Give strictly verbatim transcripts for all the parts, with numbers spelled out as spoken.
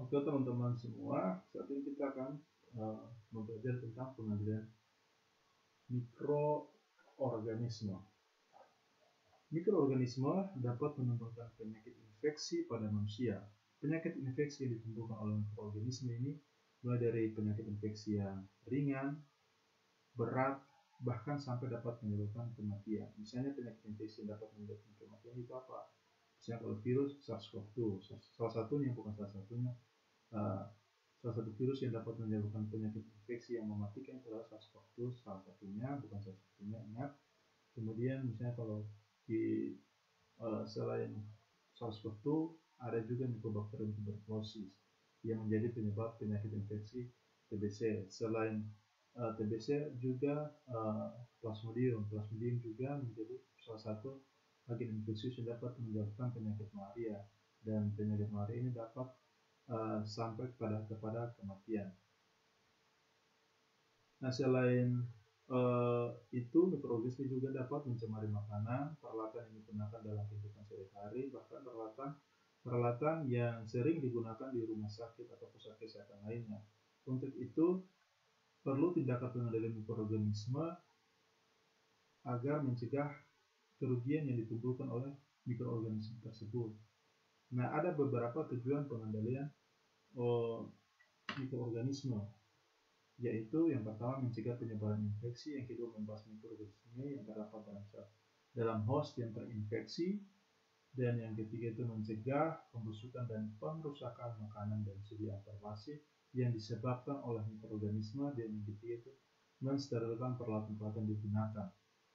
Oke teman-teman semua, saat ini kita akan uh, mempelajari tentang pengendalian mikroorganisme. Mikroorganisme dapat menimbulkan penyakit infeksi pada manusia. Penyakit infeksi yang ditimbulkan oleh mikroorganisme ini mulai dari penyakit infeksi yang ringan, berat, bahkan sampai dapat menyebabkan kematian. Misalnya penyakit infeksi yang dapat menyebabkan kematian itu apa? Misalnya kalau virus SARS-CoV dua, salah satunya, bukan salah satunya, Uh, salah satu virus yang dapat menyebabkan penyakit infeksi yang mematikan adalah SARS-CoV dua, salah satunya, bukan salah satunya, ingat. Kemudian misalnya kalau di uh, selain SARS-CoV dua ada juga Mycobacterium tuberculosis yang menjadi penyebab penyakit infeksi T B C. Selain uh, T B C juga uh, Plasmodium, Plasmodium juga menjadi salah satu agen infeksius yang dapat menyebabkan penyakit malaria, dan penyakit malaria ini dapat Uh, sampai kepada kepada kematian. Nah, selain uh, itu, mikroorganisme juga dapat mencemari makanan, peralatan yang digunakan dalam kehidupan sehari-hari, bahkan peralatan peralatan yang sering digunakan di rumah sakit atau pusat kesehatan lainnya. Untuk itu, perlu tindakan pengendalian mikroorganisme agar mencegah kerugian yang ditimbulkan oleh mikroorganisme tersebut. Nah, ada beberapa tujuan pengendalian oh, mikroorganisme, yaitu yang pertama mencegah penyebaran infeksi, yang kedua membahas mikroorganisme yang terdapat dalam dalam host yang terinfeksi, dan yang ketiga itu mencegah pembusukan dan pengrusakan makanan dan sediaan farmasi yang disebabkan oleh mikroorganisme, dan yang ketiga itu mensterilkan peralatan-peralatan digunakan.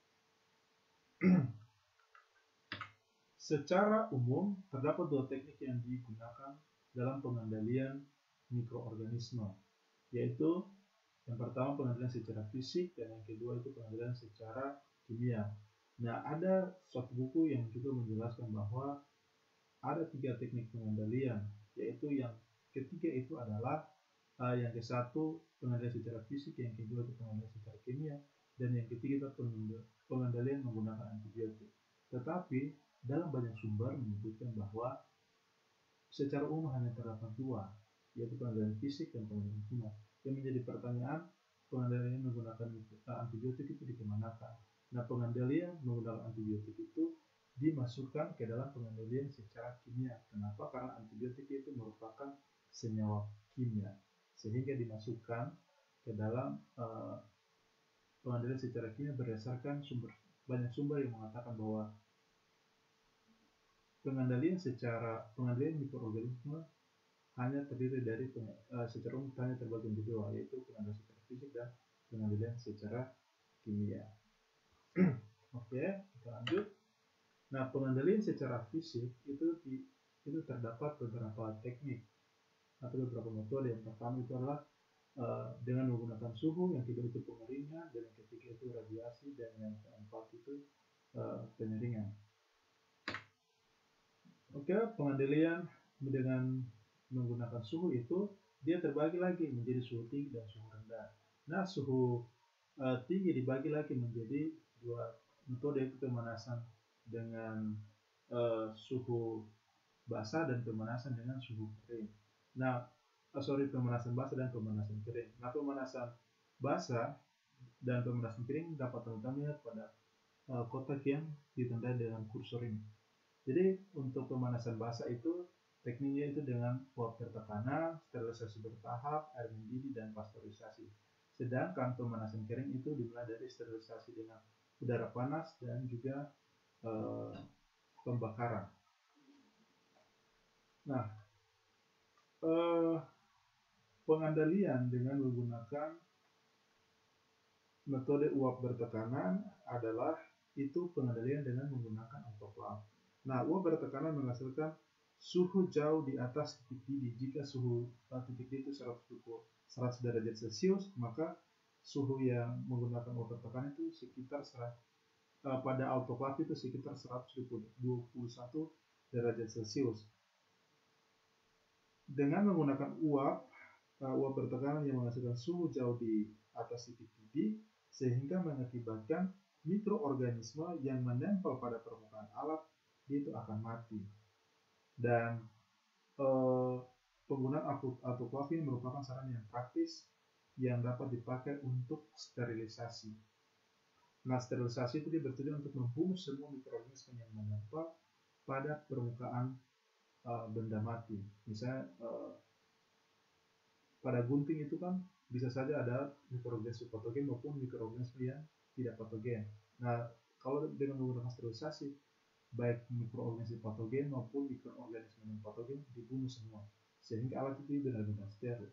Secara umum, terdapat dua teknik yang digunakan dalam pengendalian mikroorganisme, yaitu yang pertama pengendalian secara fisik, dan yang kedua itu pengendalian secara kimia. Nah, ada suatu buku yang juga menjelaskan bahwa ada tiga teknik pengendalian, yaitu yang ketiga itu adalah uh, yang ke satu pengendalian secara fisik, yang kedua itu pengendalian secara kimia, dan yang ketiga itu pengendalian menggunakan antibiotik. Tetapi dalam banyak sumber menyebutkan bahwa secara umum hanya terdapat dua, yaitu pengendalian fisik dan pengendalian kimia. Yang menjadi pertanyaan, pengendalian menggunakan antibiotik itu dikemanakan? Nah, pengendalian menggunakan antibiotik itu dimasukkan ke dalam pengendalian secara kimia. Kenapa? Karena antibiotik itu merupakan senyawa kimia, sehingga dimasukkan ke dalam uh, pengendalian secara kimia berdasarkan sumber banyak sumber yang mengatakan bahwa pengendalian secara pengendalian mikroorganisme hanya terdiri dari uh, secara umum hanya terbagi menjadi dua, yaitu pengendalian secara fisik dan pengendalian secara kimia. Oke, kita lanjut. Nah, pengendalian secara fisik itu di, itu terdapat beberapa teknik atau beberapa metode. Yang pertama itu adalah uh, dengan menggunakan suhu, yang kedua itu pengeringan, dan yang ketiga itu radiasi, dan yang keempat itu uh, penyaringan. Oke, pengendalian dengan menggunakan suhu itu dia terbagi lagi menjadi suhu tinggi dan suhu rendah. Nah, suhu uh, tinggi dibagi lagi menjadi dua metode, yaitu pemanasan dengan uh, suhu basah dan pemanasan dengan suhu kering. Nah, uh, sorry pemanasan basah dan pemanasan kering. Nah, pemanasan basah dan pemanasan kering dapat teman-teman lihat pada uh, kotak yang ditandai dengan kursor ini. Jadi untuk pemanasan basah itu tekniknya itu dengan uap bertekanan, sterilisasi bertahap, air mendidih, dan pasteurisasi. Sedangkan pemanasan kering itu dimulai dari sterilisasi dengan udara panas dan juga eh, pembakaran. Nah, eh, pengendalian dengan menggunakan metode uap bertekanan adalah itu pengendalian dengan menggunakan autoclave. Nah, uap bertekanan menghasilkan suhu jauh di atas titik didih. Jika suhu titik didih itu seratus derajat Celcius, maka suhu yang menggunakan uap bertekanan itu sekitar seratus, uh, pada autoclave itu sekitar seratus dua puluh satu derajat Celcius. Dengan menggunakan uap, uh, uap bertekanan yang menghasilkan suhu jauh di atas titik didih, sehingga mengakibatkan mikroorganisme yang menempel pada permukaan alat itu akan mati. Dan eh, penggunaan autoklaf ini merupakan sarana yang praktis yang dapat dipakai untuk sterilisasi. Nah, sterilisasi itu bertujuan untuk membunuh semua mikroorganisme yang menempel pada permukaan uh, benda mati. Misalnya uh, pada gunting itu kan bisa saja ada mikroorganisme patogen maupun mikroorganisme yang tidak patogen. Nah, kalau dengan menggunakan sterilisasi, baik mikroorganisme patogen maupun mikroorganisme non patogen dibunuh semua, sehingga alat itu benar-benar steril.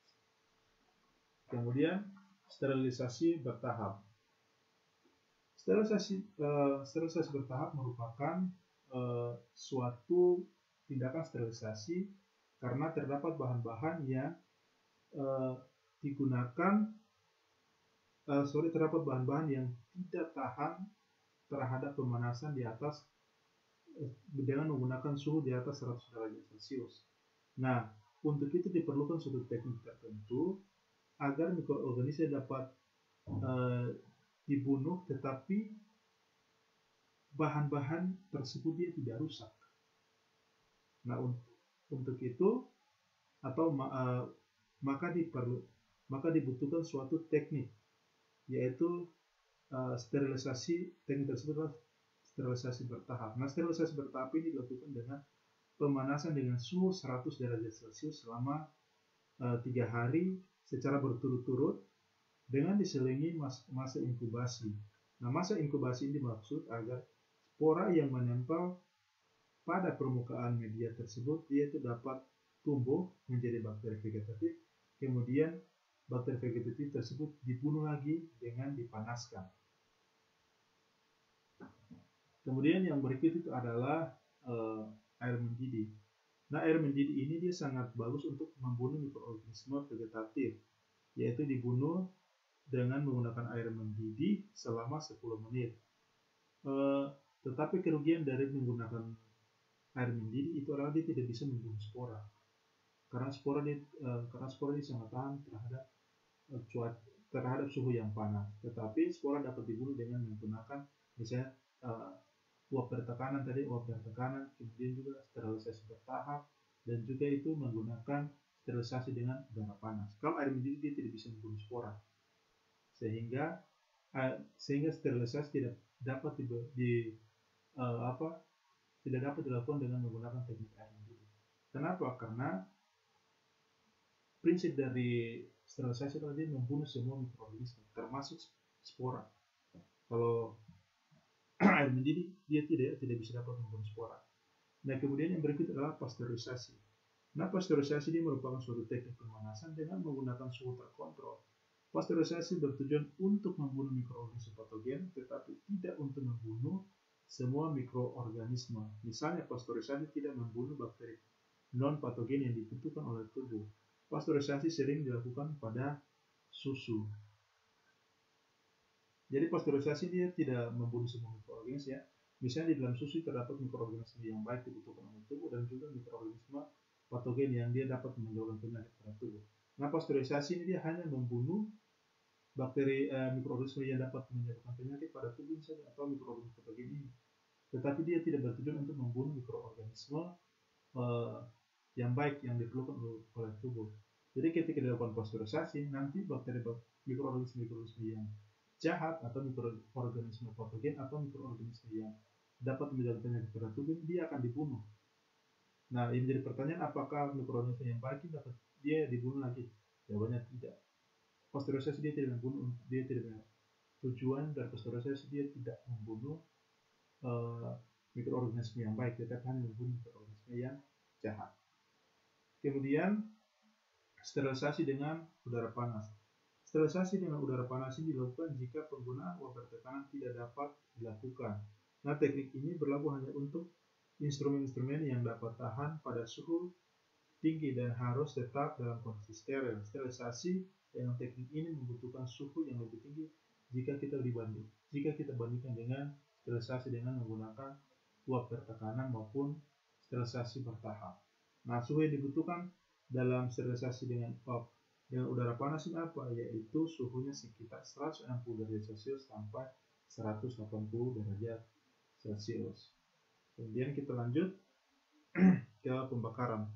Kemudian sterilisasi bertahap. Sterilisasi, uh, sterilisasi bertahap merupakan uh, suatu tindakan sterilisasi karena terdapat bahan-bahan yang uh, digunakan, uh, sorry terdapat bahan-bahan yang tidak tahan terhadap pemanasan di atas uh, dengan menggunakan suhu di atas seratus derajat Celcius. Nah, untuk itu diperlukan suatu teknik tertentu agar mikroorganisme dapat uh, dibunuh, tetapi bahan-bahan tersebut dia tidak rusak. Nah, untuk, untuk itu atau uh, maka diperlu maka dibutuhkan suatu teknik, yaitu uh, sterilisasi. Teknik tersebut adalah sterilisasi bertahap. Nah, sterilisasi bertahap ini dilakukan dengan pemanasan dengan suhu seratus derajat Celcius selama uh, tiga hari secara berturut-turut dengan diselingi mas masa inkubasi. Nah, masa inkubasi ini dimaksud agar spora yang menempel pada permukaan media tersebut dia itu dapat tumbuh menjadi bakteri vegetatif. Kemudian bakteri vegetatif tersebut dibunuh lagi dengan dipanaskan. Kemudian yang berikut itu adalah uh, air mendidih. Nah, air mendidih ini dia sangat bagus untuk membunuh mikroorganisme vegetatif, yaitu dibunuh dengan menggunakan air mendidih selama sepuluh menit. Uh, tetapi kerugian dari menggunakan air mendidih itu adalah dia tidak bisa membunuh spora. Karena spora dia, uh, karena spora dia sangat tahan terhadap uh, cuaca, terhadap suhu yang panas. Tetapi spora dapat dibunuh dengan menggunakan misalnya uh, uap bertekanan tadi, uap bertekanan, kemudian juga sterilisasi bertahap, dan juga itu menggunakan sterilisasi dengan udara panas. Kalau air mendidih dia tidak bisa membunuh spora, sehingga uh, sehingga sterilisasi tidak dapat di, di uh, apa tidak dapat dilakukan dengan menggunakan teknik air mendidih. Kenapa? Karena prinsip dari sterilisasi tadi membunuh semua mikroorganisme termasuk spora. Kalau air mendidih dia tidak tidak bisa dapat membunuh spora. Nah, kemudian yang berikut adalah pasteurisasi. Nah, pasteurisasi ini merupakan suatu teknik pemanasan dengan menggunakan suhu terkontrol. Pasteurisasi bertujuan untuk membunuh mikroorganisme patogen, tetapi tidak untuk membunuh semua mikroorganisme. Misalnya, pasteurisasi tidak membunuh bakteri non-patogen yang dibutuhkan oleh tubuh. Pasteurisasi sering dilakukan pada susu. Jadi pasteurisasi dia tidak membunuh semua mikroorganisme ya. Misalnya di dalam susu terdapat mikroorganisme yang baik dibutuhkan oleh tubuh dan juga mikroorganisme patogen yang dia dapat menyebabkan penyakit pada tubuh. Nah, pasteurisasi ini dia hanya membunuh bakteri eh, mikroorganisme yang dapat menyebabkan penyakit pada tubuh saja atau mikroorganisme patogen ini. Tetapi dia tidak bertujuan untuk membunuh mikroorganisme eh, yang baik yang diperlukan oleh tubuh. Jadi ketika dilakukan pasteurisasi, nanti bakteri mikroorganisme mikroorganisme yang jahat atau mikroorganisme patogen atau mikroorganisme yang dapat menyebabkan penyakit pada tubuh dia akan dibunuh. Nah, ini menjadi pertanyaan, apakah mikroorganisme yang baik dapat dia dibunuh lagi? Jawabannya tidak. Pasteurisasi dia tidak membunuh, dia tidak tujuan dari pasteurisasi dia tidak membunuh uh, mikroorganisme yang baik, tetapi hanya membunuh mikroorganisme yang jahat. Kemudian sterilisasi dengan udara panas. Sterilisasi dengan udara panas ini dilakukan jika penggunaan uap bertekanan tidak dapat dilakukan. Nah, teknik ini berlaku hanya untuk instrumen-instrumen yang dapat tahan pada suhu tinggi dan harus tetap dalam kondisi steril. Sterilisasi dengan teknik ini membutuhkan suhu yang lebih tinggi jika kita dibanding, jika kita bandingkan dengan sterilisasi dengan menggunakan uap bertekanan maupun sterilisasi bertahap. Nah, suhu yang dibutuhkan dalam sterilisasi dengan uap dengan udara panas ini apa? Yaitu suhunya sekitar seratus enam puluh derajat Celcius sampai seratus delapan puluh derajat Celcius. Kemudian kita lanjut ke pembakaran.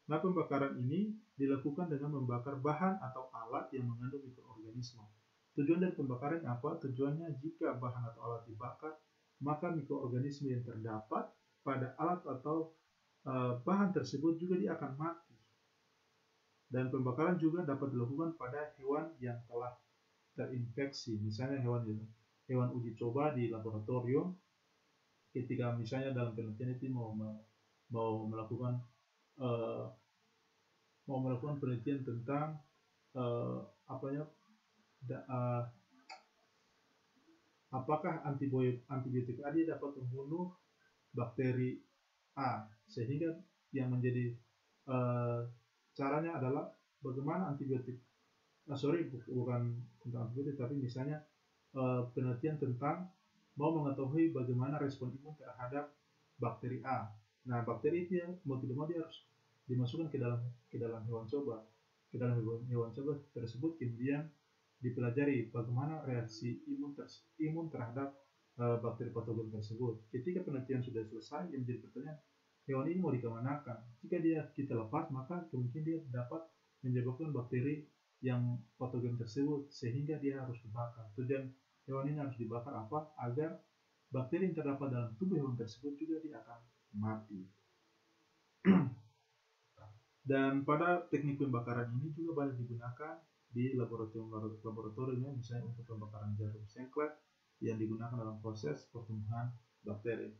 Nah, pembakaran ini dilakukan dengan membakar bahan atau alat yang mengandung mikroorganisme. Tujuan dari pembakaran apa? Tujuannya jika bahan atau alat dibakar, maka mikroorganisme yang terdapat pada alat atau e, bahan tersebut juga dia akan mati. Dan pembakaran juga dapat dilakukan pada hewan yang telah terinfeksi, misalnya hewan hewan uji coba di laboratorium. Ketika misalnya dalam penelitian itu mau mau melakukan uh, mau melakukan penelitian tentang uh, apanya da, uh, apakah antibiotik antibiotik A dia dapat membunuh bakteri A, sehingga yang menjadi uh, caranya adalah bagaimana antibiotik uh, sorry bukan tentang antibiotik, tapi misalnya uh, penelitian tentang mau mengetahui bagaimana respon imun terhadap bakteri A. Nah, bakteri itu yang mau tidak mau dia harus dimasukkan ke dalam ke dalam hewan coba, ke dalam hewan, hewan coba tersebut, kemudian dipelajari bagaimana reaksi imun ter, imun terhadap uh, bakteri patogen tersebut. Ketika penelitian sudah selesai, yang menjadi pertanyaan, hewan ini mau dikemanakan? Jika dia kita lepas, maka kemungkinan dia dapat menyebabkan bakteri yang patogen tersebut, sehingga dia harus dibakar. Tujuan hewan ini harus dibakar apa? Agar bakteri yang terdapat dalam tubuh hewan tersebut juga dia akan mati. Dan pada teknik pembakaran ini juga banyak digunakan di laboratorium-laboratorium, misalnya untuk pembakaran jarum sengklat yang digunakan dalam proses pertumbuhan bakteri.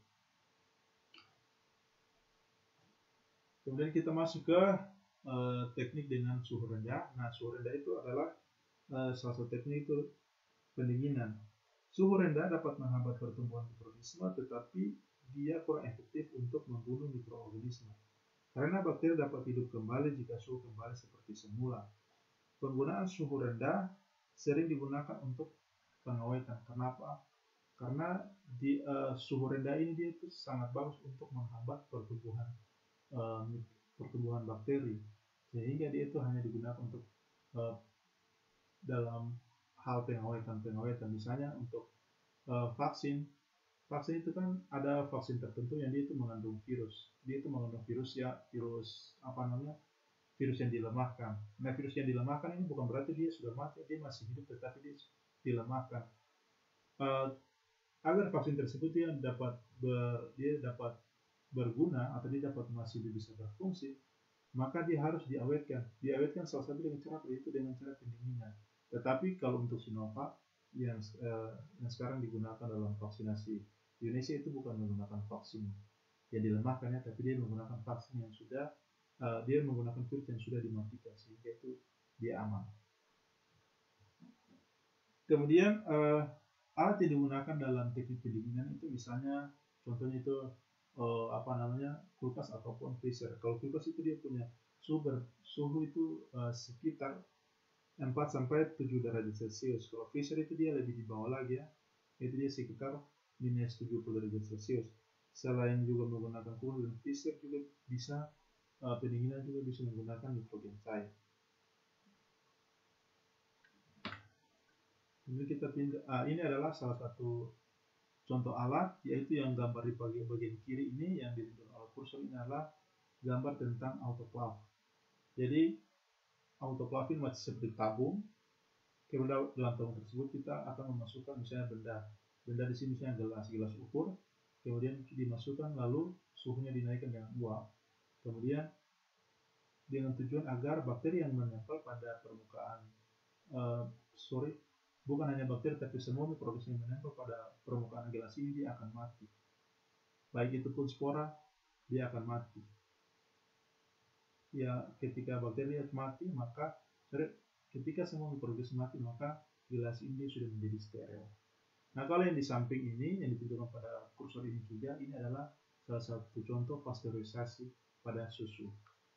Kemudian kita masuk ke uh, teknik dengan suhu rendah. Nah, suhu rendah itu adalah uh, salah satu teknik itu pendinginan. Suhu rendah dapat menghambat pertumbuhan mikroorganisme, tetapi dia kurang efektif untuk membunuh mikroorganisme. Karena bakteri dapat hidup kembali jika suhu kembali seperti semula. Penggunaan suhu rendah sering digunakan untuk pengawetan. Kenapa? Karena di uh, suhu rendah ini dia itu sangat bagus untuk menghambat pertumbuhan uh, pertumbuhan bakteri, sehingga dia itu hanya digunakan untuk uh, dalam hal pengawetan-pengawetan. Misalnya untuk uh, vaksin, vaksin itu kan ada vaksin tertentu yang dia itu mengandung virus, dia itu mengandung virus ya virus apa namanya virus yang dilemahkan. Nah, virus yang dilemahkan ini bukan berarti dia sudah mati, dia masih hidup, tetapi dia dilemahkan. Uh, agar vaksin tersebut dia dapat ber, dia dapat berguna atau dia dapat masih bisa berfungsi, maka dia harus diawetkan. Diawetkan salah satu dengan cara yaitu dengan cara pendinginan. Tetapi kalau untuk Sinovac yang, uh, yang sekarang digunakan dalam vaksinasi di Indonesia itu bukan menggunakan vaksin yang dilemahkannya, tapi dia menggunakan vaksin yang sudah uh, dia menggunakan virus yang sudah dimatikan, sehingga itu dia aman. Kemudian uh, alat yang digunakan dalam teknik pendinginan itu misalnya contohnya itu uh, apa namanya kulkas ataupun freezer. Kalau kulkas itu dia punya suhu ber, suhu itu uh, sekitar empat sampai tujuh derajat Celcius. Kalau freezer itu dia lebih di bawah lagi ya, itu dia sekitar minus tujuh puluh derajat Celcius. Selain juga menggunakan kulkas dan freezer juga bisa uh, pendinginan juga bisa menggunakan nitrogen cair. Jadi kita pindah, ah, ini adalah salah satu contoh alat, yaitu yang gambar di bagian, bagian kiri ini yang ditunjukkan oleh kursor ini adalah gambar tentang autoclave. Jadi autoclave ini masih seperti tabung. Kemudian dalam tabung tersebut kita akan memasukkan misalnya benda, benda di sini misalnya gelas, gelas ukur, kemudian dimasukkan lalu suhunya dinaikkan dengan uap. Kemudian dengan tujuan agar bakteri yang menempel pada permukaan, uh, sorry. bukan hanya bakteri, tapi semua mikroorganisme yang menempel pada permukaan gelas ini dia akan mati. Baik itu pun spora, dia akan mati. Ya, ketika bakteri mati, maka ketika semua mikroorganisme mati, maka gelas ini sudah menjadi steril. Nah, kalau yang di samping ini, yang ditunjukkan pada kursor ini juga, ini adalah salah satu contoh pasteurisasi pada susu.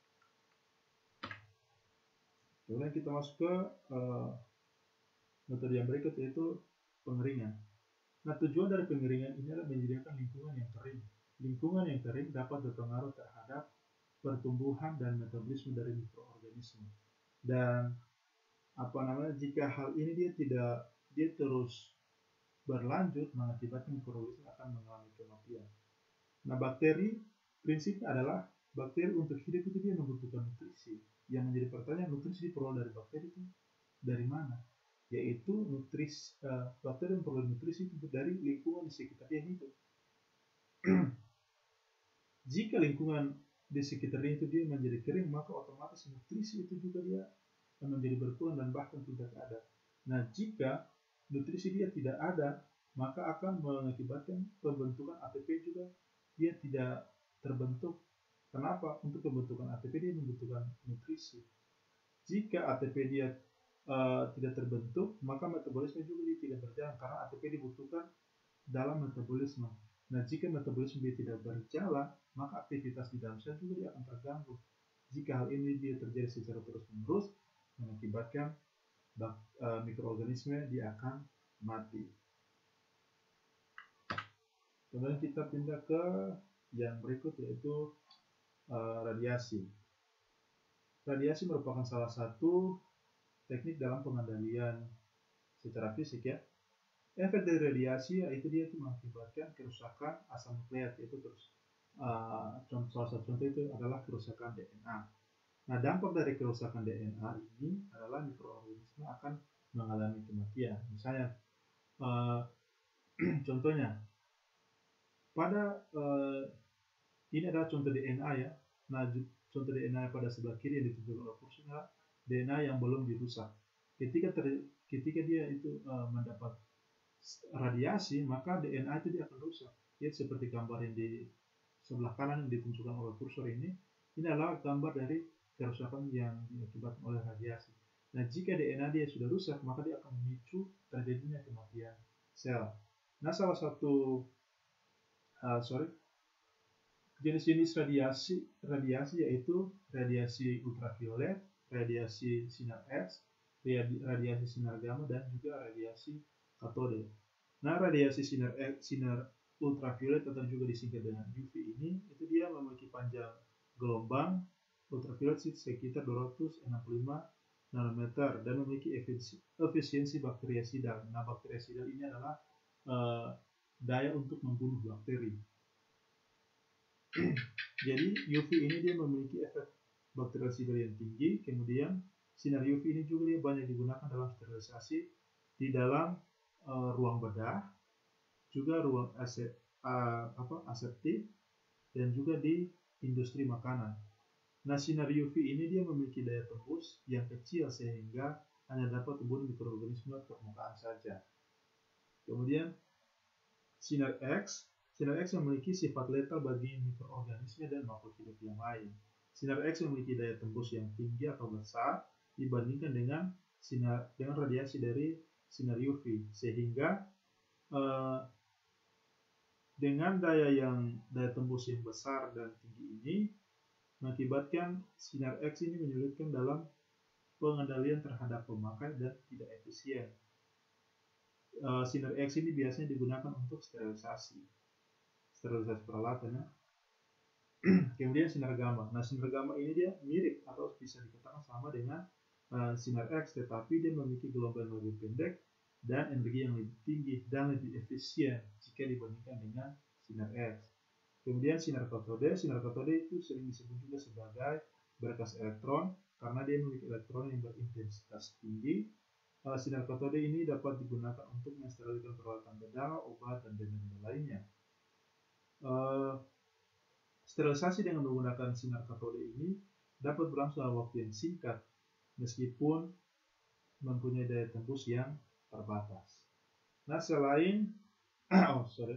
Kemudian kita masuk ke uh, metode yang berikut, yaitu pengeringan. Nah, tujuan dari pengeringan ini adalah menyediakan lingkungan yang kering. Lingkungan yang kering dapat berpengaruh terhadap pertumbuhan dan metabolisme dari mikroorganisme. Dan apa namanya, jika hal ini dia tidak dia terus berlanjut, mengakibatkan mikroorganisme akan mengalami kematian. Nah, bakteri prinsipnya adalah bakteri untuk hidup itu dia membutuhkan berasal dari bakteri itu dari mana? Yaitu nutrisi, uh, bakteri yang perlu nutrisi itu dari lingkungan di sekitar dia hidup. Jika lingkungan di sekitarnya itu dia menjadi kering, maka otomatis nutrisi itu juga dia menjadi berkurang dan bahkan tidak ada. Nah, jika nutrisi dia tidak ada, maka akan mengakibatkan pembentukan A T P juga dia tidak terbentuk. Kenapa? Untuk pembentukan A T P dia membutuhkan nutrisi. Jika A T P dia uh, tidak terbentuk, maka metabolisme juga dia tidak berjalan karena A T P dibutuhkan dalam metabolisme. Nah, jika metabolisme dia tidak berjalan, maka aktivitas di dalam sel juga dia akan terganggu. Jika hal ini dia terjadi secara terus-menerus, mengakibatkan bak, uh, mikroorganisme dia akan mati. Kemudian kita pindah ke yang berikut, yaitu uh, radiasi. Radiasi merupakan salah satu teknik dalam pengendalian secara fisik ya. Efek dari radiasi yaitu dia itu mengakibatkan kerusakan asam nukleat, yaitu terus uh, contoh, salah satu contoh itu adalah kerusakan D N A. Nah, dampak dari kerusakan D N A ini adalah mikroorganisme akan mengalami kematian. Misalnya, uh, contohnya pada uh, ini adalah contoh D N A ya. Nah, contoh D N A pada sebelah kiri yang ditunjukkan oleh kursor adalah D N A yang belum dirusak. Ketika ter, ketika dia itu uh, mendapat radiasi, maka D N A itu dia akan rusak. Ya, seperti gambar yang di sebelah kanan yang ditunjukkan oleh kursor ini, ini adalah gambar dari kerusakan yang diakibatkan oleh radiasi. Nah, jika D N A dia sudah rusak, maka dia akan memicu terjadinya kematian sel. Nah, salah satu uh, sorry jenis-jenis radiasi radiasi yaitu radiasi ultraviolet, radiasi sinar X, radiasi sinar gamma, dan juga radiasi katode. Nah, radiasi sinar X, sinar ultraviolet atau juga disingkat dengan U V ini, itu dia memiliki panjang gelombang ultraviolet sekitar dua ratus enam puluh lima nanometer dan memiliki efisiensi bakteriosidal. Nah, bakteriosidal ini adalah uh, daya untuk membunuh bakteri. Jadi U V ini dia memiliki efek bakteriosidal yang tinggi. Kemudian sinar U V ini juga dia banyak digunakan dalam sterilisasi di dalam uh, ruang bedah, juga ruang aset, uh, apa, aseptik, dan juga di industri makanan. Nah, sinar U V ini dia memiliki daya tembus yang kecil sehingga hanya dapat membunuh mikroorganisme permukaan saja. Kemudian sinar X, sinar X memiliki sifat letal bagi mikroorganisme dan makhluk hidup yang lain. Sinar X memiliki daya tembus yang tinggi atau besar dibandingkan dengan sinar dengan radiasi dari sinar U V, sehingga uh, dengan daya yang daya tembus yang besar dan tinggi ini mengakibatkan sinar X ini menyulitkan dalam pengendalian terhadap pemakai dan tidak efisien. Uh, sinar X ini biasanya digunakan untuk sterilisasi, sterilisasi peralatan ya. Kemudian sinar gamma. Nah, sinar gamma ini dia mirip atau bisa dikatakan sama dengan uh, sinar X, tetapi dia memiliki gelombang yang lebih pendek dan energi yang lebih tinggi dan lebih efisien jika dibandingkan dengan sinar X. Kemudian sinar katode. Sinar katode itu sering disebut juga sebagai berkas elektron karena dia memiliki elektron yang berintensitas tinggi. Uh, sinar katode ini dapat digunakan untuk mensterilkan peralatan bedah, obat, dan benda-benda lainnya. Uh, Sterilisasi dengan menggunakan sinar katode ini dapat berlangsung dalam waktu yang singkat meskipun mempunyai daya tembus yang terbatas. Nah, selain oh sorry,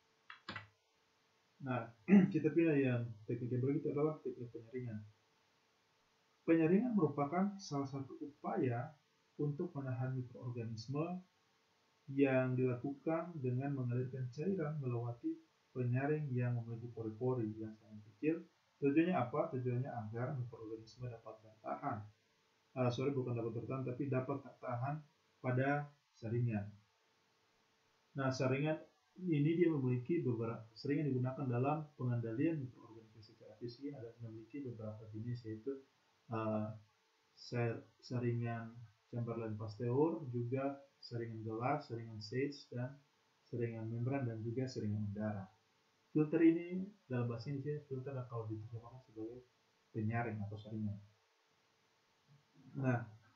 nah kita pilih yang teknik yang berikut adalah teknik penyaringan. Penyaringan merupakan salah satu upaya untuk menahan mikroorganisme yang dilakukan dengan mengalirkan cairan melewati penyaring yang memiliki pori-pori yang sangat kecil. Tujuannya apa? Tujuannya agar mikroorganisme dapat bertahan. Uh, sorry, bukan dapat bertahan, tapi dapat tertahan pada saringan. Nah, saringan ini dia memiliki beberapa sering digunakan dalam pengendalian mikroorganisme secara fisik. Ada memiliki beberapa jenis, yaitu uh, saringan Chamberlain-Pasteur, juga saringan gelas, saringan Sage, dan saringan membran, dan juga saringan udara. Filter ini dalam bahasa Inggris filter kalau diterjemahkan sebagai penyaring atau saringan. Nah,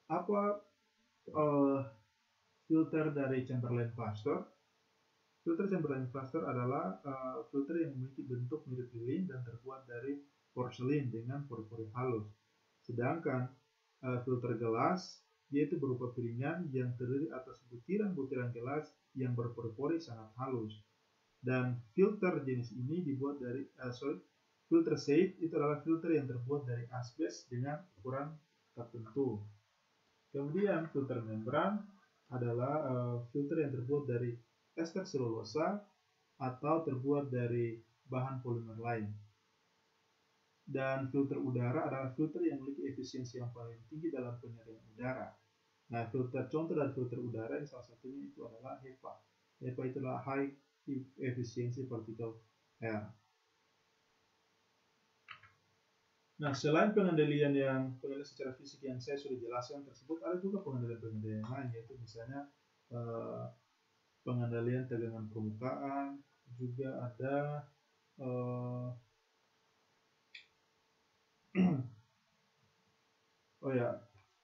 apa uh, filter dari Chamberlain-Foster? Filter Chamberlain-Foster adalah uh, filter yang memiliki bentuk mirip lilin dan terbuat dari porselin dengan pori-pori halus. Sedangkan uh, filter gelas yaitu berupa piringan yang terdiri atas butiran-butiran gelas yang berpori-pori sangat halus. Dan filter jenis ini dibuat dari uh, sorry, filter shade itu adalah filter yang terbuat dari asbes dengan ukuran tertentu. Kemudian filter membran adalah uh, filter yang terbuat dari ester selulosa atau terbuat dari bahan polimer lain. Dan filter udara adalah filter yang memiliki efisiensi yang paling tinggi dalam penyaringan udara. Nah, filter contoh dari filter udara yang salah satunya itu adalah HEPA. HEPA itulah High Efficiency Particle Air. Nah, selain pengendalian yang pengendalian secara fisik yang saya sudah jelaskan tersebut, ada juga pengendalian-pengendalian lain, yaitu misalnya eh, pengendalian tegangan permukaan, juga ada eh, oh ya,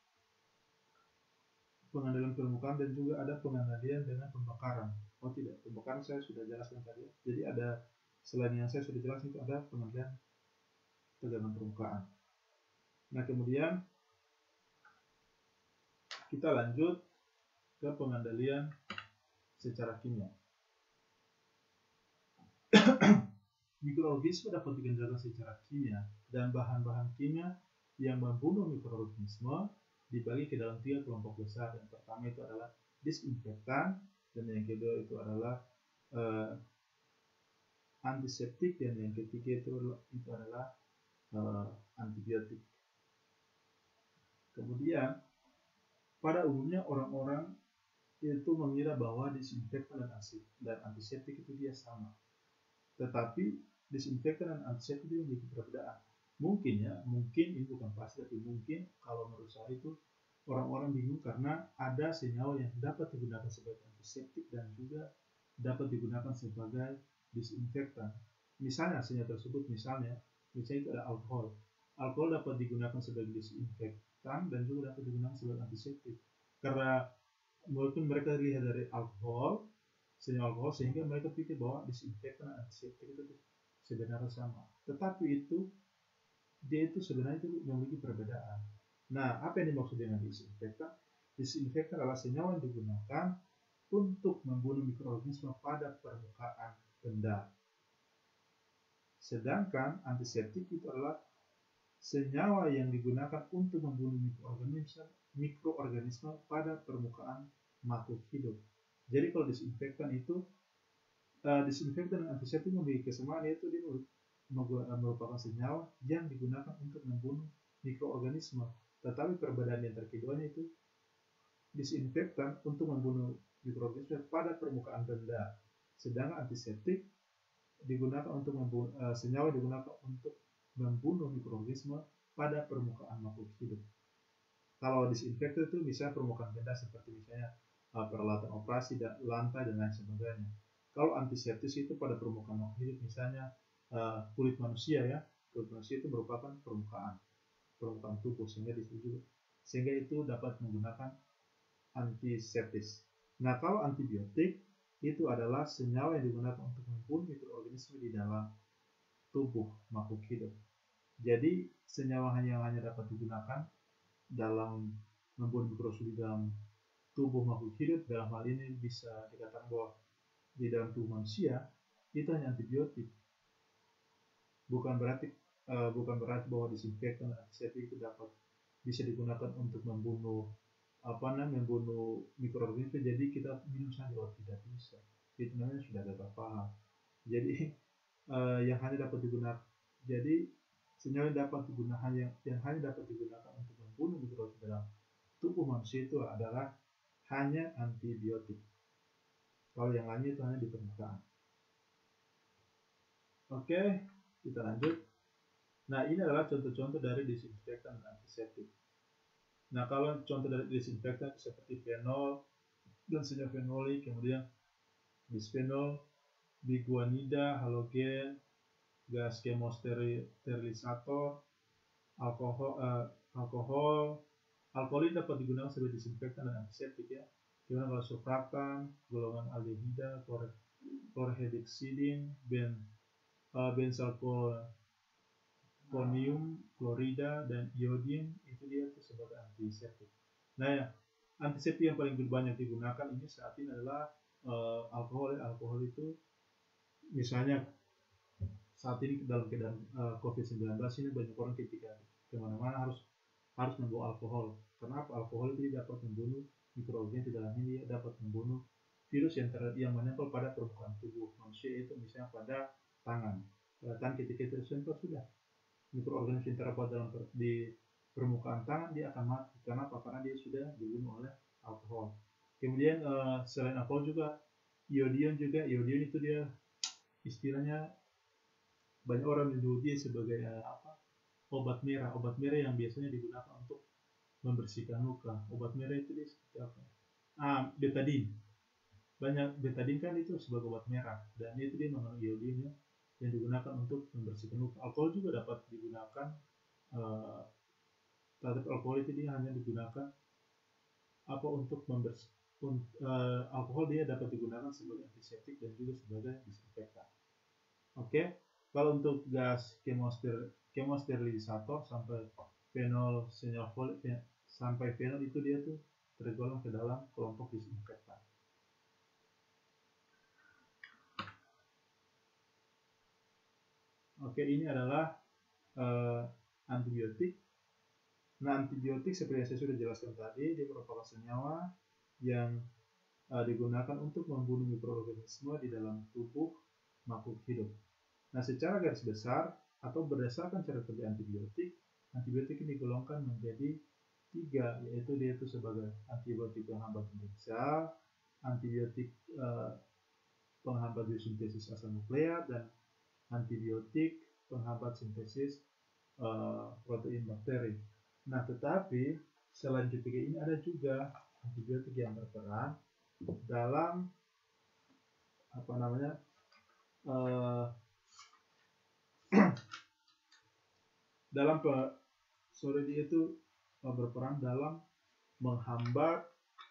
pengendalian permukaan dan juga ada pengendalian dengan pembakaran. Oh tidak, pembakaran saya sudah jelaskan tadi. Jadi ada selain yang saya sudah jelaskan itu ada pengendalian tegangan permukaan. Nah, kemudian kita lanjut ke pengendalian secara kimia. Mikroorganisme dapat dikendalikan secara kimia, dan bahan-bahan kimia yang membunuh mikroorganisme dibagi ke dalam tiga kelompok besar. Yang pertama itu adalah disinfektan, dan yang kedua itu adalah uh, antiseptik, dan yang ketiga itu, itu adalah uh, antibiotik. Kemudian pada umumnya orang-orang itu mengira bahwa disinfektan dan antiseptik itu dia sama. Tetapi disinfektan dan antiseptik itu memiliki perbedaan. Mungkin ya, mungkin ini bukan pasti, tapi mungkin kalau menurut saya itu orang-orang bingung karena ada senyawa yang dapat digunakan sebagai antiseptik dan juga dapat digunakan sebagai disinfektan. Misalnya senyawa tersebut misalnya, misalnya itu ada alkohol. Alkohol dapat digunakan sebagai disinfektan dan juga dapat digunakan sebagai antiseptik. Karena mungkin mereka lihat dari alkohol, senyawa alkohol, sehingga mereka pikir bahwa disinfektan dan antiseptik itu sebenarnya sama. Tetapi itu dia itu sebenarnya itu memiliki perbedaan. Nah, apa yang dimaksud dengan disinfektan? Disinfektan adalah senyawa yang digunakan untuk membunuh mikroorganisme pada permukaan benda. Sedangkan antiseptik itu adalah senyawa yang digunakan untuk membunuh mikroorganisme mikroorganisme pada permukaan makhluk hidup. Jadi kalau disinfektan itu uh, disinfektan dan antiseptik memiliki kesamaan, yaitu dia merupakan senyawa yang digunakan untuk membunuh mikroorganisme. Tetapi perbedaan yang terkeduanya itu disinfektan untuk membunuh mikroorganisme pada permukaan benda, sedangkan antiseptik digunakan untuk membunuh, uh, senyawa digunakan untuk membunuh mikroorganisme pada permukaan makhluk hidup. Kalau disinfektan itu misalnya permukaan benda seperti misalnya uh, peralatan operasi, dan lantai dan lain sebagainya. Kalau antiseptik itu pada permukaan makhluk hidup, misalnya uh, kulit manusia ya, kulit manusia itu merupakan permukaan permukaan tubuh, sehingga itu sehingga itu dapat menggunakan antiseptis. Nah, kalau antibiotik itu adalah senyawa yang digunakan untuk membunuh mikroorganisme di dalam tubuh makhluk hidup. Jadi senyawa yang hanya dapat digunakan dalam membunuh mikroorganisme di dalam tubuh makhluk hidup, dalam hal ini bisa dikatakan bahwa di dalam tubuh manusia itu hanya antibiotik. Bukan berarti uh, bukan berarti bahwa disinfektan dan antiseptik itu dapat bisa digunakan untuk membunuh apa namanya membunuh mikroorganisme. Jadi kita minum saja, oh tidak bisa. Itu namanya sudah gagal paham. Jadi uh, yang hanya dapat digunakan jadi senyawa yang dapat digunakan yang, yang hanya dapat digunakan untuk membunuh mikroorganisme dalam tubuh manusia itu adalah hanya antibiotik. Kalau yang lainnya itu hanya di permukaan. Oke, kita lanjut. Nah, ini adalah contoh-contoh dari disinfektan dan antiseptik. Nah, kalau contoh dari disinfektan seperti fenol dan senyawa fenolik, kemudian bisphenol, biguanida, halogen, gas kemosterilisator, alkohol, uh, alkohol, Alkohol ini dapat digunakan sebagai disinfektan dan antiseptik ya. Gimana kalau surfaktan, golongan aldehida, chlorhexidine, ben, uh, benzalkonium klorida, dan iodin, itu dia itu sebagai antiseptik. Nah ya, antiseptik yang paling banyak digunakan ini saat ini adalah uh, alkohol. Alkohol itu misalnya saat ini dalam keadaan uh, covid sembilan belas ini banyak orang ketika kemana-mana harus harus membawa alkohol. Kenapa? Alkohol itu dapat membunuh mikroorganisme di dalamnya, dia dapat membunuh virus yang ter, yang menempel pada permukaan tubuh manusia, itu misalnya pada tangan. Pada tangan ketika itu tersemprot, sudah mikroorganisme yang terdapat dalam di permukaan tangan dia akan mati. Kenapa? Karena dia sudah dibunuh oleh alkohol. Kemudian uh, selain alkohol juga iodium juga. Iodium itu dia istilahnya banyak orang menyebut dia sebagai uh, apa? Obat merah. Obat merah yang biasanya digunakan untuk membersihkan luka. Obat merah itu dia seperti apa? Ah, betadine. Banyak betadine kan itu sebagai obat merah, dan itu dia mengandung iodium yang digunakan untuk membersihkan luka. Alkohol juga dapat digunakan. Uh, terhadap alkohol itu dia hanya digunakan apa untuk membersih. Uh, alkohol dia dapat digunakan sebagai antiseptik dan juga sebagai disinfektan. Oke, okay? Kalau untuk gas kemoster, kemosterilisator sampai fenol senyafolit sampai fenol itu dia tuh tergolong ke dalam kelompok disinfektan. Oke, ini adalah uh, antibiotik. Nah, antibiotik seperti yang saya sudah jelaskan tadi, dia merupakan senyawa yang uh, digunakan untuk membunuh mikroorganisme di dalam tubuh makhluk hidup. Nah, secara garis besar atau berdasarkan cara kerja antibiotik, antibiotik ini digolongkan menjadi tiga, yaitu dia itu sebagai antibiotik penghambat dinding sel, antibiotik uh, penghambat biosintesis asam nukleat, dan antibiotik penghambat sintesis uh, protein bakteri. Nah, tetapi selain ketiga ini ada juga antibiotik yang berperan dalam apa namanya uh, dalam sorry dia itu uh, berperan dalam menghambat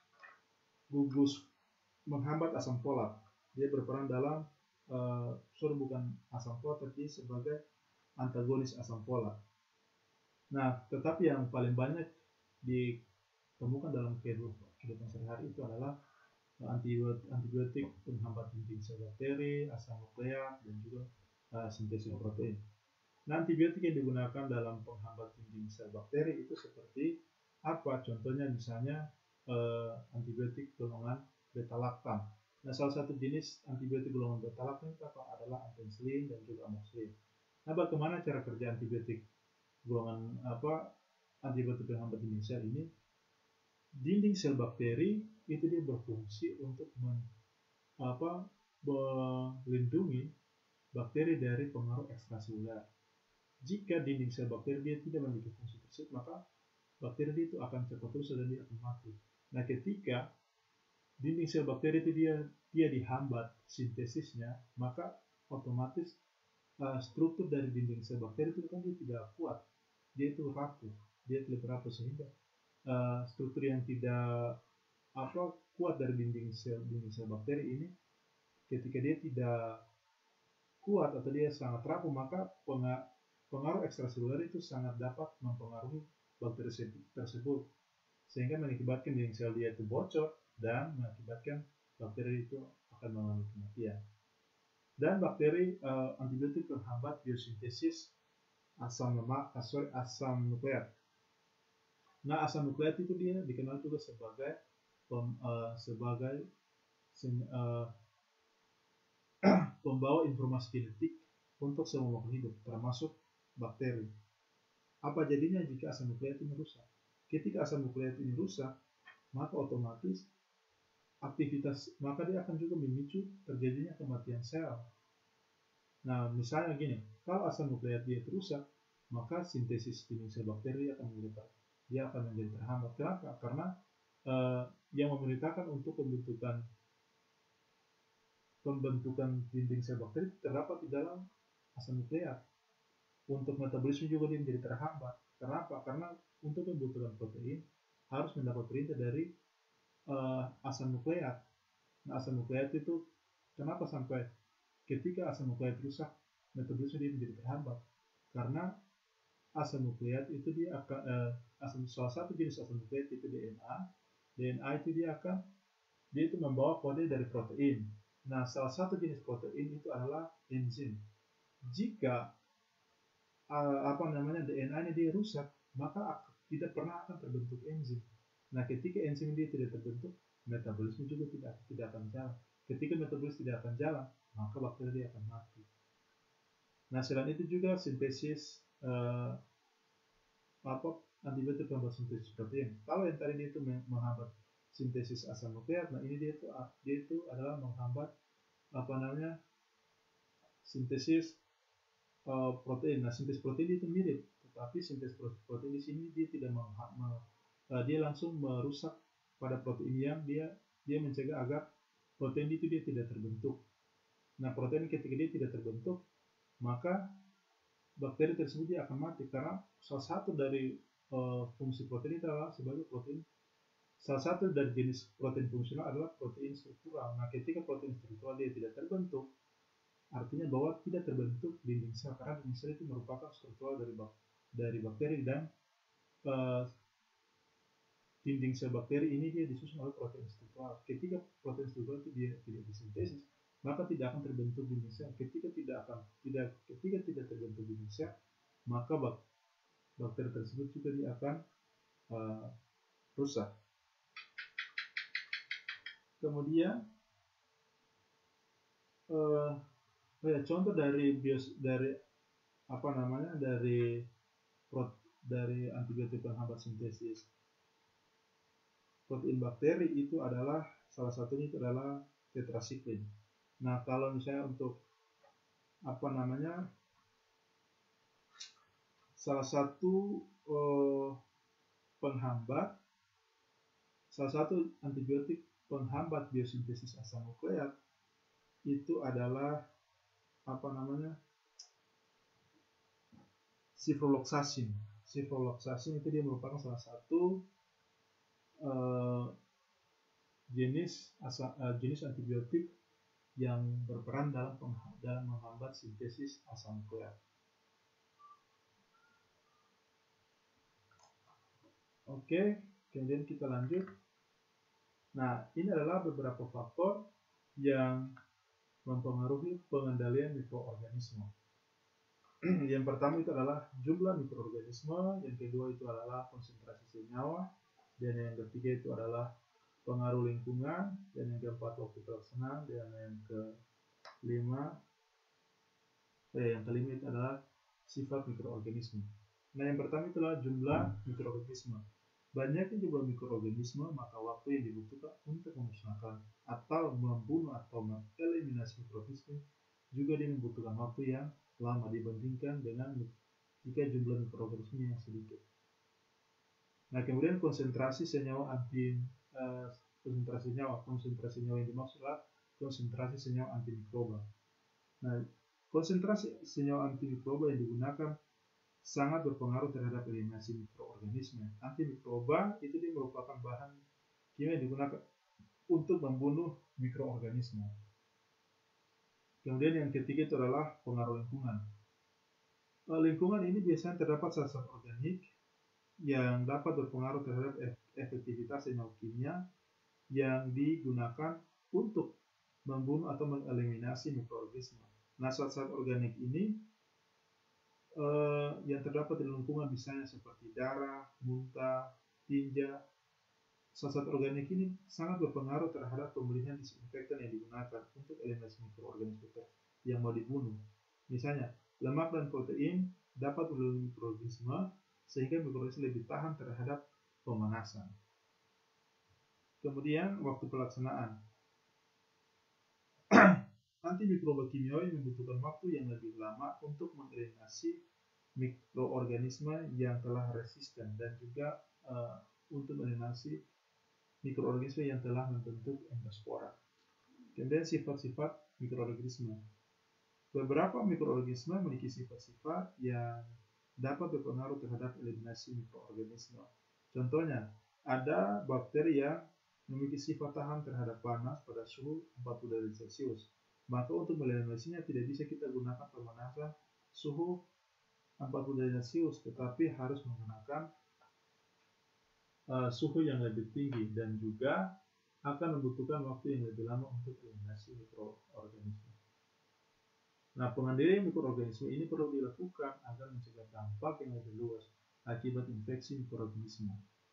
gugus menghambat asam folat. Dia berperan dalam Uh, sorry bukan asam folat, tapi sebagai antagonis asam folat. Nah, tetapi yang paling banyak ditemukan dalam kehidupan sehari-hari itu adalah antibiotik, antibiotik penghambat dinding sel bakteri, asam nukleat, dan juga uh, sintesis protein. Nah, antibiotik yang digunakan dalam penghambat dinding sel bakteri itu seperti apa? Contohnya misalnya uh, antibiotik golongan beta-laktam. Nah, salah satu jenis antibiotik golongan beta-laktam itu adalah ampicillin dan juga amoxicillin. Nah, bagaimana cara kerja antibiotik golongan apa antibiotik penghambat dinding sel ini? Dinding sel bakteri itu dia berfungsi untuk men, apa, melindungi bakteri dari pengaruh ekstraseluler. Jika dinding sel bakteri dia tidak memiliki fungsi tersebut, maka bakteri itu akan cepat rusak dan dia akan mati. Nah, ketika dinding sel bakteri itu dia dia dihambat sintesisnya, maka otomatis uh, struktur dari dinding sel bakteri itu kan dia tidak kuat, dia itu rapuh, dia tidak rapuh, sehingga uh, struktur yang tidak apa kuat dari dinding sel dinding sel bakteri ini, ketika dia tidak kuat atau dia sangat rapuh, maka pengaruh ekstraseluler itu sangat dapat mempengaruhi bakteri tersebut, sehingga mengakibatkan dinding sel dia itu bocor dan mengakibatkan bakteri itu akan mengalami kematian. Dan bakteri uh, antibiotik penghambat biosintesis asam lemak, sorry, asam nukleat. Nah, asam nukleat itu dia dikenal juga sebagai pem, uh, sebagai sen, uh, pembawa informasi genetik untuk semua makhluk hidup, termasuk bakteri. Apa jadinya jika asam nukleat ini rusak? Ketika asam nukleat ini rusak, maka otomatis aktivitas, maka dia akan juga memicu terjadinya kematian sel. Nah, misalnya gini, kalau asam nukleat dia rusak, maka sintesis dinding sel bakteri akan menjadi dia akan menjadi terhambat. Kenapa? Karena eh, yang memerintahkan untuk pembentukan pembentukan dinding sel bakteri terdapat di dalam asam nukleat. Untuk metabolisme juga dia menjadi terhambat. Kenapa? Karena untuk pembentukan protein, nukleat itu kenapa sampai ketika asam nukleat rusak metabolisme dia menjadi terhambat? Karena asam nukleat itu dia akan eh, asam salah satu jenis asam nukleat itu D N A. D N A itu dia akan dia itu membawa kode dari protein. Nah, salah satu jenis protein itu adalah enzim. Jika uh, apa namanya D N A ini dia rusak, maka tidak pernah akan terbentuk enzim. Nah, ketika enzim dia tidak terbentuk, metabolisme juga tidak tidak akan jalan. Ketika metabolisme tidak akan jalan, maka bakteri dia akan mati. Nah, selain itu juga sintesis uh, apa antibiotik pembuat sintesis protein. Kalau yang tadi dia itu menghambat sintesis asam nukleat, nah ini dia itu dia itu adalah menghambat apa namanya sintesis uh, protein. Nah, sintesis protein itu mirip, tetapi sintesis protein di sini dia tidak menghambat, uh, dia langsung merusak pada protein yang dia dia mencegah agar protein itu dia tidak terbentuk. Nah, protein ketika dia tidak terbentuk, maka bakteri tersebut dia akan mati karena salah satu dari uh, fungsi protein itu adalah sebagai protein. Salah satu dari jenis protein fungsional adalah protein struktural. Nah, ketika protein struktural dia tidak terbentuk, artinya bahwa tidak terbentuk dinding sel karena dinding sel itu merupakan struktural dari bak dari bakteri dan uh, dinding sel bakteri ini dia disusun oleh protein struktural. Ketika protein struktural itu dia tidak disintesis, maka tidak akan terbentuk dinding sel. Ketika tidak akan tidak ketika tidak terbentuk dinding sel, maka bak bakteri tersebut juga dia akan uh, rusak. Kemudian uh, ya, contoh dari bios dari apa namanya dari prot, dari antibiotik penghambat sintesis protein bakteri itu adalah salah satunya itu adalah tetrasiklin. Nah, kalau misalnya untuk apa namanya salah satu uh, penghambat salah satu antibiotik penghambat biosintesis asam nukleat itu adalah apa namanya ciprofloxacin. Ciprofloxacin itu dia merupakan salah satu uh, jenis asam, uh, jenis antibiotik yang berperan dalam dalam menghambat sintesis asam nukleat. Oke, kemudian kita lanjut. Nah, ini adalah beberapa faktor yang mempengaruhi pengendalian mikroorganisme. Yang pertama itu adalah jumlah mikroorganisme, yang kedua itu adalah konsentrasi senyawa, dan yang ketiga itu adalah pengaruh lingkungan, dan yang keempat waktu pelaksanaan, dan yang kelima, eh, yang kelima itu adalah sifat mikroorganisme. Nah, yang pertama itu adalah jumlah mikroorganisme. Banyaknya jumlah mikroorganisme, maka waktu yang dibutuhkan untuk memusnahkan atau membunuh atau mengeliminasi mikroorganisme juga dia membutuhkan waktu yang lama dibandingkan dengan jika jumlah mikroorganisme yang sedikit. Nah, kemudian konsentrasi senyawa anti uh, konsentrasi senyawa konsentrasi senyawa yang dimaksud adalah konsentrasi senyawa antimikroba. Nah, konsentrasi senyawa antimikroba yang digunakan sangat berpengaruh terhadap eliminasi mikroorganisme. Antimikroba itu dia merupakan bahan kimia yang digunakan untuk membunuh mikroorganisme. Kemudian yang ketiga itu adalah pengaruh lingkungan. Lingkungan ini biasanya terdapat zat-zat organik yang dapat berpengaruh terhadap efektivitas senyawa kimia yang digunakan untuk membunuh atau mengeliminasi mikroorganisme. Nah, zat-zat organik ini Uh, yang terdapat di lingkungan misalnya seperti darah, muntah, tinja. Zat-zat organik ini sangat berpengaruh terhadap pemilihan disinfektan yang digunakan untuk eliminasi mikroorganisme yang mau dibunuh. Misalnya, lemak dan protein dapat melindungi mikroorganisme sehingga mikroorganisme lebih tahan terhadap pemanasan. Kemudian, waktu pelaksanaan. Antimikroba kimiawi membutuhkan waktu yang lebih lama untuk mengeliminasi mikroorganisme yang telah resisten dan juga uh, untuk mengeliminasi mikroorganisme yang telah membentuk endospora. Kemudian sifat-sifat mikroorganisme. Beberapa mikroorganisme memiliki sifat-sifat yang dapat berpengaruh terhadap eliminasi mikroorganisme. Contohnya, ada bakteri yang memiliki sifat tahan terhadap panas pada suhu empat puluh derajat Celcius. Maka untuk melewatinya tidak bisa kita gunakan pemanasan suhu empat puluh derajat Celcius, tetapi harus menggunakan uh, suhu yang lebih tinggi dan juga akan membutuhkan waktu yang lebih lama untuk eliminasi mikroorganisme. Nah, pengendalian mikroorganisme ini perlu dilakukan agar mencegah dampak yang lebih luas akibat infeksi mikroorganisme.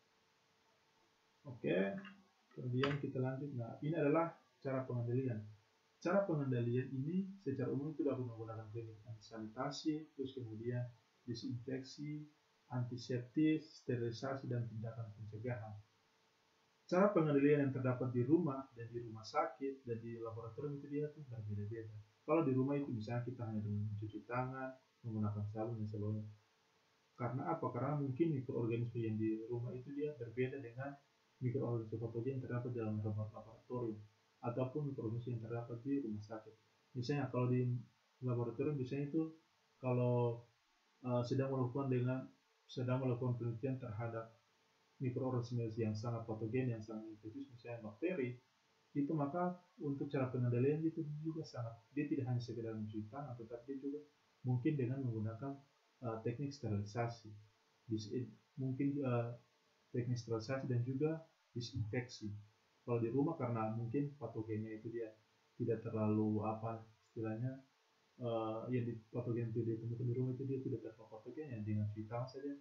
Oke, kemudian kita lanjut. Nah, ini adalah cara pengendalian. Cara pengendalian ini secara umum itu dapat menggunakan teknik sanitasi, terus kemudian disinfeksi, antiseptik, sterilisasi, dan tindakan pencegahan. Cara pengendalian yang terdapat di rumah dan di rumah sakit dan di laboratorium itu dia tuh berbeda-beda. Kalau di rumah itu misalnya kita hanya dengan mencuci tangan, menggunakan sabun dan sebagainya. Karena apa? Karena mungkin mikroorganisme yang di rumah itu dia berbeda dengan mikroorganisme patogen yang terdapat dalam laboratorium ataupun mikroorganisme yang terdapat di rumah sakit. Misalnya kalau di laboratorium biasanya itu kalau uh, sedang melakukan dengan sedang melakukan penelitian terhadap mikroorganisme yang sangat patogen, yang sangat infeksius, misalnya bakteri, itu maka untuk cara pengendalian itu juga sangat, dia tidak hanya sekedar mencuci tangan, tetapi dia juga mungkin dengan menggunakan uh, teknik sterilisasi, Dis, mungkin uh, teknik sterilisasi dan juga disinfeksi. Kalau di rumah karena mungkin patogennya itu dia tidak terlalu apa istilahnya, uh, yang di patogen itu ditemukan di rumah itu dia tidak terlalu patogen, ya dengan cuci tangan saja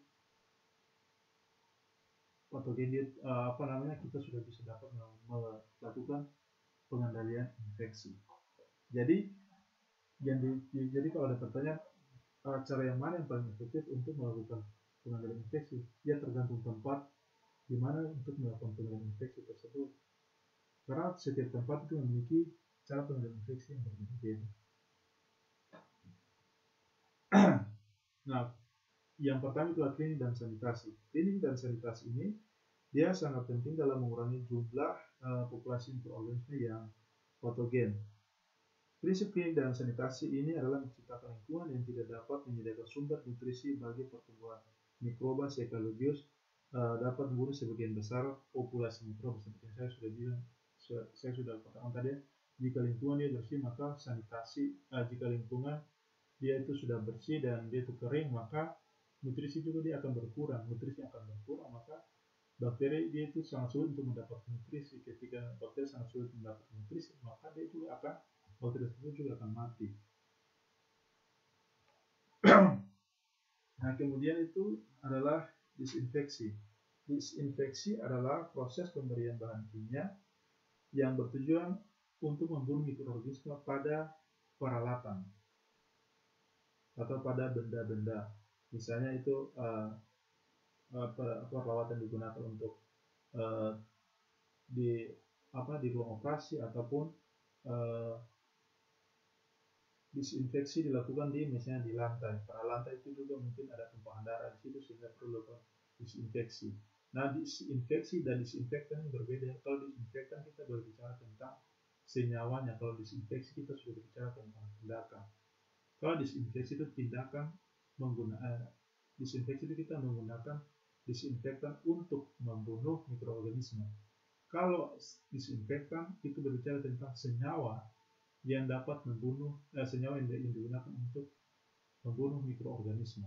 patogen dia uh, apa namanya kita sudah bisa dapat melakukan pengendalian infeksi. Jadi yang di, jadi kalau ada pertanyaan uh, cara yang mana yang paling efektif untuk melakukan pengendalian infeksi, ya tergantung tempat di mana untuk melakukan pengendalian infeksi tersebut. Karena setiap tempat itu memiliki cara pengendalian infeksi yang berbeda-beda. Nah, yang pertama itu adalah klinik dan sanitasi. Klinik dan sanitasi ini dia sangat penting dalam mengurangi jumlah uh, populasi mikroorganisme yang patogen. Prinsip klinik dan sanitasi ini adalah menciptakan lingkungan yang tidak dapat menyediakan sumber nutrisi bagi pertumbuhan mikroba sekalogius uh, dapat membunuh sebagian besar populasi mikroba. Seperti yang saya sudah bilang, saya sudah katakan tadi, jika lingkungan dia bersih maka sanitasi, uh, jika lingkungan dia itu sudah bersih dan dia itu kering maka nutrisi juga dia akan berkurang, nutrisi akan berkurang maka bakteri dia itu sangat sulit untuk mendapatkan nutrisi. Ketika bakteri sangat sulit mendapatkan nutrisi, maka dia juga akan bakteri tersebut juga akan mati. Nah, kemudian itu adalah disinfeksi. Disinfeksi adalah proses pemberian bahan kimia yang bertujuan untuk membunuh mikroorganisme pada peralatan atau pada benda-benda. Misalnya itu uh, peralatan digunakan untuk uh, di apa di ruang operasi ataupun uh, disinfeksi dilakukan di misalnya di lantai. Pada lantai itu juga mungkin ada tumpahan darah di situ sehingga perlu dilakukan disinfeksi. Nah, disinfeksi dan disinfektan berbeda. Kalau disinfektan kita berbicara tentang senyawanya, kalau disinfeksi kita sudah berbicara tentang tindakan. Kalau disinfeksi itu tindakan menggunakan disinfeksi itu kita menggunakan disinfektan untuk membunuh mikroorganisme. Kalau disinfektan itu berbicara tentang senyawa yang dapat membunuh eh, senyawa yang digunakan untuk membunuh mikroorganisme.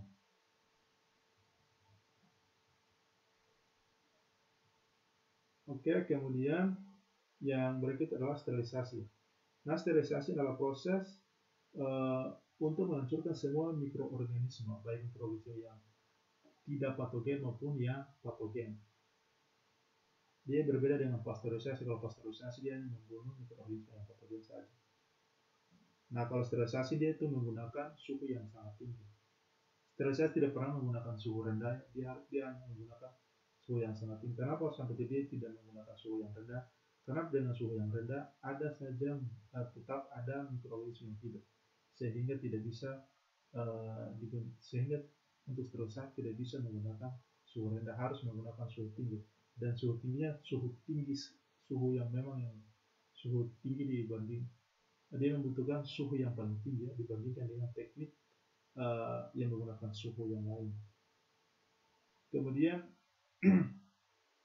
Oke, kemudian yang berikut adalah sterilisasi. Nah, sterilisasi adalah proses uh, untuk menghancurkan semua mikroorganisme, baik mikroorganisme yang tidak patogen maupun yang patogen. Dia berbeda dengan pasteurisasi. Kalau pasteurisasi dia membunuh mikroorganisme yang patogen saja. Nah, kalau sterilisasi dia itu menggunakan suhu yang sangat tinggi. Sterilisasi tidak pernah menggunakan suhu rendah, dia dia menggunakan suhu yang sangat tinggi. Kenapa sampai dia tidak menggunakan suhu yang rendah? Karena dengan suhu yang rendah ada saja uh, tetap ada mikroorganisme yang hidup, sehingga tidak bisa uh, sehingga untuk sterilisasi tidak bisa menggunakan suhu rendah, harus menggunakan suhu tinggi. Dan suhu tingginya suhu tinggi suhu yang memang yang suhu tinggi dibanding dia membutuhkan suhu yang paling tinggi ya, dibandingkan dengan teknik uh, yang menggunakan suhu yang lain. Kemudian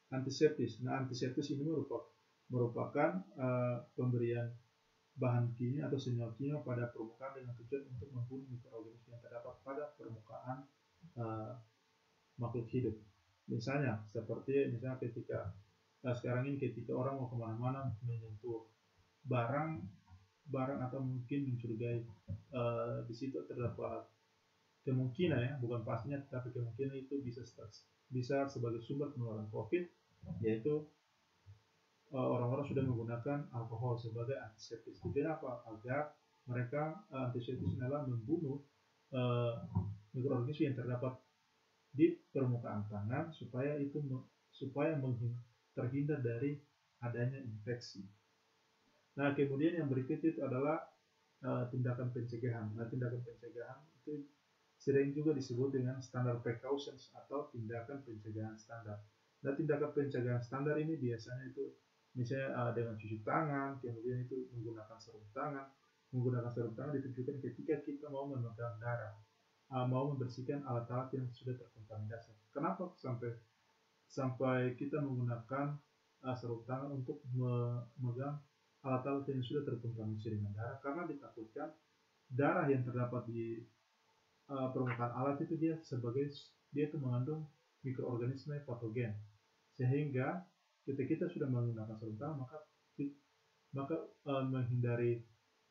antiseptis. Nah, antiseptis ini merupakan merupakan uh, pemberian bahan kimia atau senyawa kimia pada permukaan dengan tujuan untuk membunuh mikroorganisme yang terdapat pada permukaan uh, makhluk hidup. Misalnya seperti misalnya ketika nah sekarang ini ketika orang mau kemana-mana menyentuh barang barang atau mungkin mencurigai uh, di situ terdapat kemungkinan ya, bukan pastinya, tapi kemungkinan itu bisa bisa sebagai sumber penularan COVID, yaitu orang-orang sudah menggunakan alkohol sebagai antiseptis. Tujuannya apa? Agar mereka antiseptis adalah membunuh uh, mikroorganisme yang terdapat di permukaan tangan supaya itu supaya terhindar dari adanya infeksi. Nah, kemudian yang berikutnya itu adalah uh, tindakan pencegahan. Nah, tindakan pencegahan itu sering juga disebut dengan standar precautions atau tindakan pencegahan standar. Nah, tindakan pencegahan standar ini biasanya itu misalnya uh, dengan cuci tangan, kemudian itu menggunakan sarung tangan. Menggunakan sarung tangan ditujukan ketika kita mau memegang darah, uh, mau membersihkan alat-alat yang sudah terkontaminasi. Kenapa sampai sampai kita menggunakan uh, sarung tangan untuk memegang alat-alat yang sudah terkontaminasi dengan darah? Karena ditakutkan darah yang terdapat di uh, permukaan alat itu dia sebagai dia itu mengandung mikroorganisme patogen, sehingga ketika kita sudah menggunakan sarung tangan maka maka uh, menghindari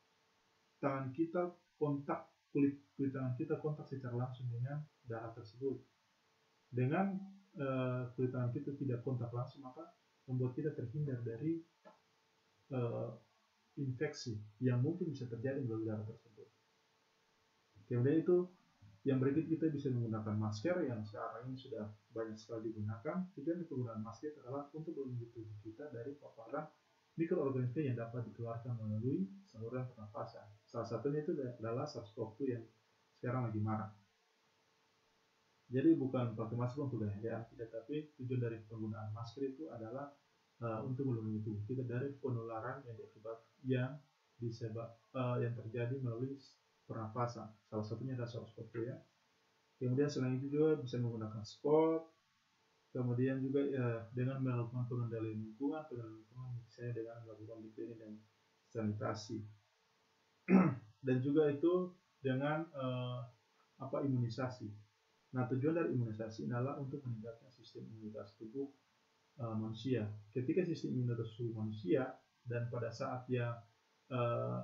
tangan kita kontak kulit kulit tangan kita kontak secara langsung dengan darah tersebut. Dengan uh, kulit tangan kita tidak kontak langsung maka membuat kita terhindar dari uh, infeksi yang mungkin bisa terjadi melalui darah tersebut. Kemudian itu yang berikut kita bisa menggunakan masker yang sekarang ini sudah banyak sekali digunakan. Tujuan penggunaan masker adalah untuk melindungi tubuh kita dari paparan mikroorganisme yang dapat dikeluarkan melalui saluran pernafasan. Salah satunya itu adalah SARS-CoV dua yang sekarang lagi marak. Jadi bukan pakai masker untuk gaya-gayaan tidak, tapi tujuan dari penggunaan masker itu adalah uh, untuk melindungi tubuh kita dari penularan yang diakibat yang disebab uh, yang terjadi melalui pernafasan. Salah satunya adalah SARS-CoV dua ya. Kemudian selain itu juga bisa menggunakan spot. Kemudian juga ya, dengan melakukan pengendalian lingkungan, pengendalian lingkungan misalnya dengan melakukan cleaning dan sanitasi. Dan juga itu dengan uh, apa imunisasi. Nah, tujuan dari imunisasi adalah untuk meningkatkan sistem imunitas tubuh uh, manusia. Ketika sistem imunitas tubuh manusia dan pada saat ya uh,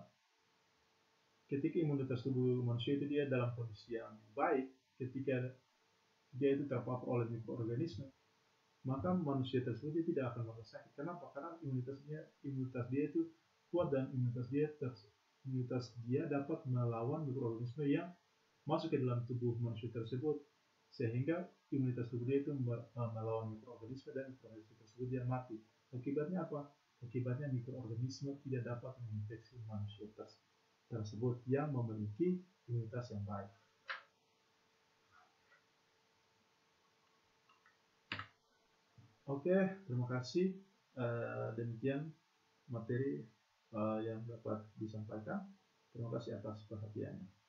ketika imunitas tubuh manusia itu dia dalam kondisi yang baik, ketika dia itu terpapar oleh mikroorganisme, maka manusia tersebut dia tidak akan merasa sakit. Kenapa? Karena imunitasnya imunitas dia itu kuat dan imunitas dia imunitas dia dapat melawan mikroorganisme yang masuk ke dalam tubuh manusia tersebut, sehingga imunitas tubuh dia itu melawan mikroorganisme dan mikroorganisme tersebut dia mati. Akibatnya apa? Akibatnya mikroorganisme tidak dapat menginfeksi manusia tersebut yang memiliki imunitas yang baik. Oke, terima kasih. Uh, demikian materi uh, yang dapat disampaikan. Terima kasih atas perhatiannya.